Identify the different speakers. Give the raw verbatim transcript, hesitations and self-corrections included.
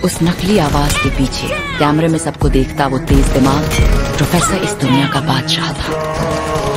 Speaker 1: उस नकली आवाज के पीछे कैमरे में सबको देखता वो तेज दिमाग प्रोफेसर इस दुनिया का बादशाह था।